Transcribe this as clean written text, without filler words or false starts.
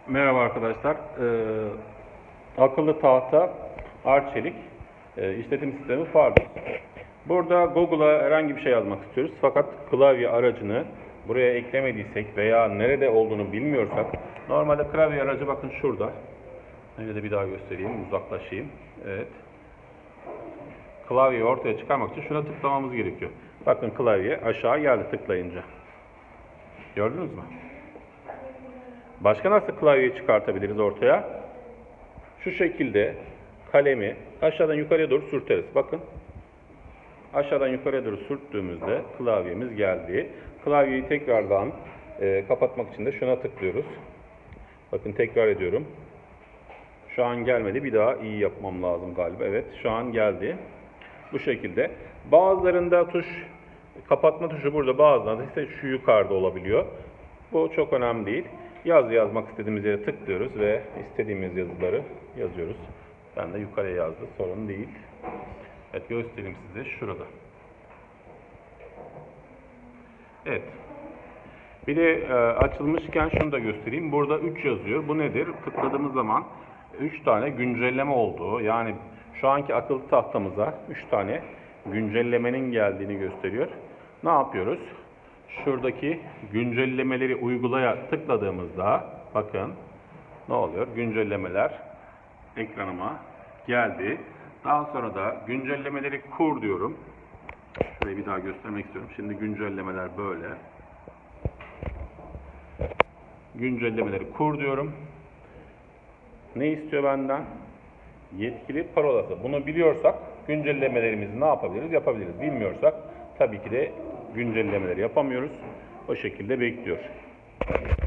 Merhaba arkadaşlar. Akıllı tahta Arçelik işletim sistemi Fardus. Burada Google'a herhangi bir şey yazmak istiyoruz. Fakat klavye aracını buraya eklemediysek veya nerede olduğunu bilmiyorsak, normalde klavye aracı bakın şurada. Nerede bir daha göstereyim, uzaklaşayım. Evet. Klavyeyi ortaya çıkarmak için şuna tıklamamız gerekiyor. Bakın klavye aşağı geldi tıklayınca. Gördünüz mü? Başka nasıl klavyeyi çıkartabiliriz ortaya? Şu şekilde kalemi aşağıdan yukarıya doğru sürteriz. Bakın. Aşağıdan yukarıya doğru sürttüğümüzde klavyemiz geldi. Klavyeyi tekrardan kapatmak için de şuna tıklıyoruz. Bakın tekrar ediyorum. Şu an gelmedi. Bir daha iyi yapmam lazım galiba. Evet, şu an geldi. Bu şekilde. Bazılarında kapatma tuşu burada, bazılarında ise şu yukarıda olabiliyor. Bu çok önemli değil. Yazı yazmak istediğimiz yere tıklıyoruz ve istediğimiz yazıları yazıyoruz. Ben de yukarıya yazdı. Sorun değil. Evet, göstereyim size şurada. Evet. Bir de açılmışken şunu da göstereyim. Burada 3 yazıyor. Bu nedir? Tıkladığımız zaman 3 tane güncelleme olduğu, yani şu anki akıllı tahtamıza 3 tane güncellemenin geldiğini gösteriyor. Ne yapıyoruz? Şuradaki güncellemeleri uygulaya tıkladığımızda bakın ne oluyor? Güncellemeler ekranıma geldi. Daha sonra da güncellemeleri kur diyorum. Şurayı bir daha göstermek istiyorum. Şimdi güncellemeler böyle. Güncellemeleri kur diyorum. Ne istiyor benden? Yetkili parolası. Bunu biliyorsak güncellemelerimizi ne yapabiliriz? Yapabiliriz. Bilmiyorsak tabii ki de güncellemeleri yapamıyoruz. O şekilde bekliyor.